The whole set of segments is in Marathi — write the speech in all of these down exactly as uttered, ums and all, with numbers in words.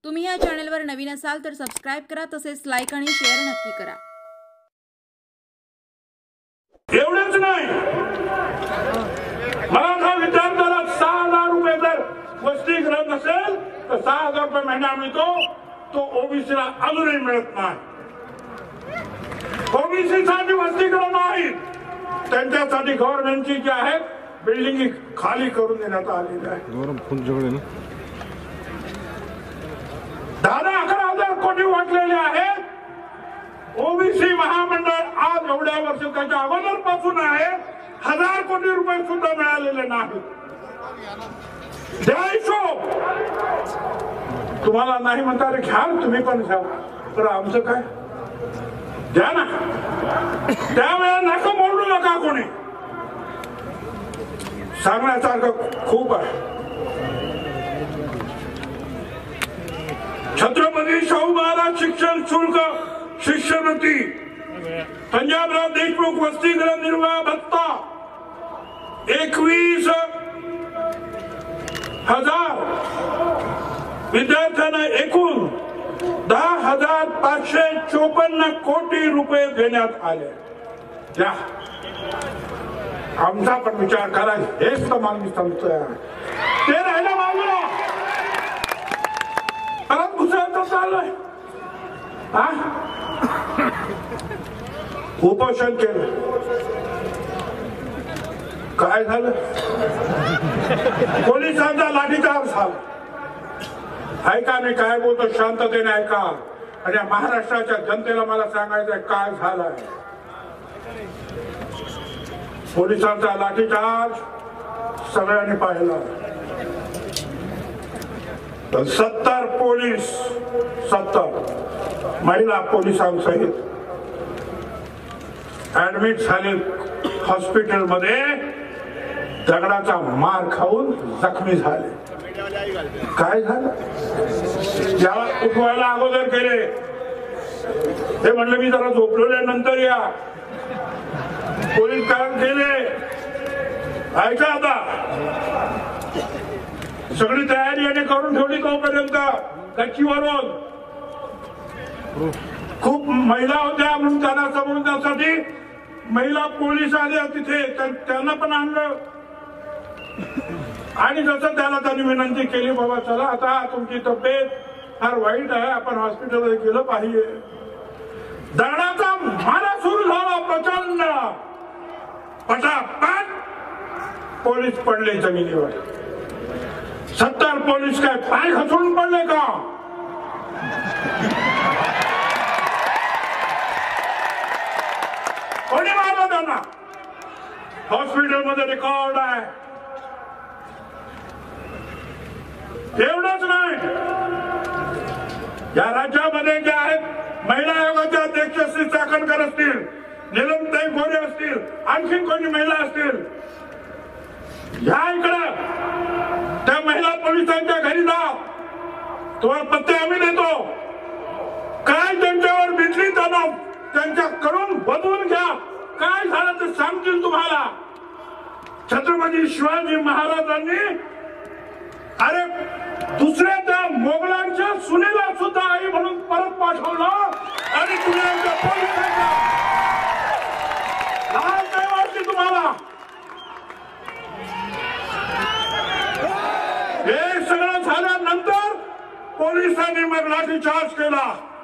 तुम्ही या चॅनलवर नवीन असाल तर सबस्क्राइब करा, तसेच लाईक आणि शेअर नक्की करा। एवढेच नाही, मराठा विद्यार्थ्याला सहा हजार रुपये जर वसतिगृह नसेल तर सहा हजार रुपये महिना मिळतो, तो ओबीसीला अजूनही मिळत नाही। ओबीसी साठी वसतिगृह नाही, त्यांच्यासाठी गव्हर्नमेंटची जी आहेत बिल्डिंग खाली करून देण्यात आलेली आहे। दहा अकरा हजार कोटी वाटलेले आहेत। ओबीसी महामंडळ आज एवढ्या वर्ष त्याच्या अगोदर पासून आहे, हजार कोटी रुपये सुद्धा मिळालेले नाही। द्यायचो तुम्हाला नाही म्हणता रे, घ्या तुम्ही पण घ्या, तर आमचं काय द्या ना। त्यावेळेला नका मोडू नका, कोणी सांगण्यासारखं खूप आहे। छत्रपती शाहू महाराज शिक्षण शुल्क शिष्यवृत्ती, पंजाबराव देशमुख वसतिगृह निर्वाह भत्ता एकवीस हजार विद्यार्थ्यांना एकूण दहा हजार पाचशे चोपन्न कोटी रुपये देण्यात आले। या आमचा पण विचार करा, हेच तर मागणी सांगतोय। ते राहिलं बाजूला, परत घुसायचं चाललंय। हा उपोषण केलं, काय झालं? पोलिसांचा लाठीचार्ज झाला। ऐका, मी काय बोलतो शांततेने ऐका, आणि महाराष्ट्राच्या जनतेला मला सांगायचंय काय झालंय। पोलिसांचा लाठीचार्ज सगळ्यांनी पाहिला। सत्तर पोलीस, सत्तर महिला पोलिसांसहित ऍडमिट झाले हॉस्पिटलमध्ये, दगडाचा मार खाऊन जखमी झाले। काय झालं? याला उठवायला अगोदर केले, ते म्हणलं मी जरा झोपलेल्या नंतर या। पोलीस कारण केले, ऐका आता सगळी तयारी याने करून ठेवली तोपर्यंत गच्चीवरून खूप महिला होत्या, म्हणून त्यांना समजण्यासाठी महिला पोलीस आल्या तिथे, त्यांना पण आणलं। आणि जसं त्याला त्यांनी विनंती केली, बाबा चला आता तुमची तब्येत फार वाईट आहे, आपण हॉस्पिटलमध्ये गेलं पाहिजे। दगडाचा मारा सुरू झाला प्रचंड, पटापट पोलीस पडले जमिनीवर। सत्तर पोलीस काय पाय घसरून पडले का? कोणी मारलं त्यांना? हॉस्पिटलमध्ये रेकॉर्ड आहे। एवढंच नाही, या राज्यामध्ये जे आहेत महिला आयोगाचे अध्यक्ष श्री चाकणकर असतील, नीलमताई गोरे असतील, आणखी कोणी महिला असतील, या इकडं त्या महिला पोलिसांच्या घरी जा, तुम्हाला पत्ते आम्ही देतो। काय त्यांच्यावर बिजली तणाव त्यांच्याकडून बदलून घ्या, काय झालं ते सांगतील तुम्हाला। छत्रपती शिवाजी महाराजांनी अरे दुसऱ्या त्या मोगलांच्या सुनेला सुद्धा आई म्हणून परत पाठवलं, आणि दुनियाच्या पोलिसांना लाज नाही वाटली तुम्हाला? हे सगळं झाल्यानंतर पोलिसांनी मग लाठीचार्ज केला।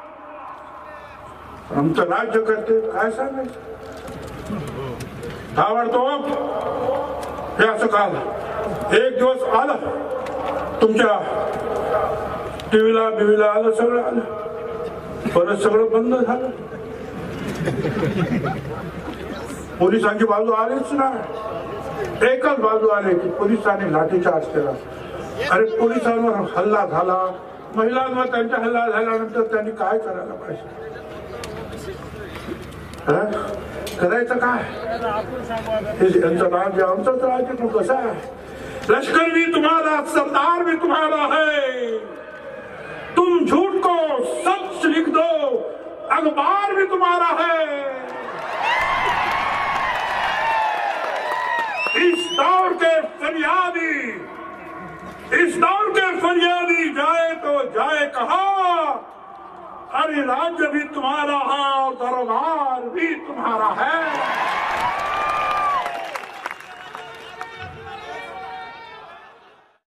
आमचं राज्य करते काय सांगायचं? ताबडतोब हे असं काल एक दिवस आलं, तुमच्या टीव्हीला बिवीला आलं, सगळं आलं, परत सगळं बंद झालं। पोलिसांची बाजू आलीच ना, एकच बाजू आली की पोलिसांनी लाठीचार्ज केला। अरे पोलिसांवर हल्ला झाला, महिलांवर त्यांचा हल्ला झाल्यानंतर त्यांनी काय करायला पाहिजे? करायचं काय? यांचं राज्य आमचंच राज्य कसं आहे? लश्कर भी तुम्हारा, सरदार भी तुम्हारा है, तुम झूठ को सच लिख दो, अखबार भी तुम्हारा है। इस दौर के फरियादी, इस दौर के फरियादी जाए तो जाए कहा, अरे राज्य भी तुम्हारा है और दरबार भी तुम्हारा है।